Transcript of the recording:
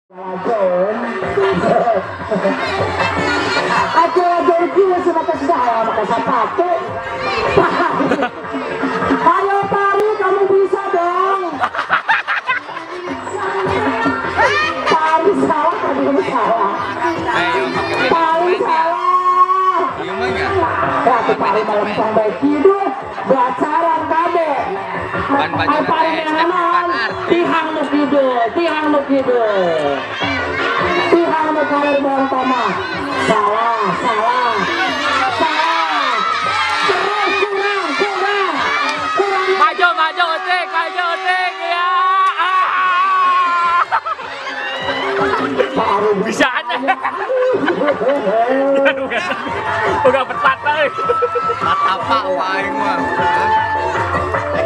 Ajar-ajar gue sebatas saya pakai sepatu. Ayo Pari, kamu bisa dong. Pari salah, kamu salah. Pari salah. Ya, Pari malam sampai tidur, bacaran kade. Ay Pari naman, tihang mo tidur. Tihang mo kalir bawang tama. Salah. Terus kurang. Maju Utik ya. Bisa ada. Udah petat euy. Apa wae mah.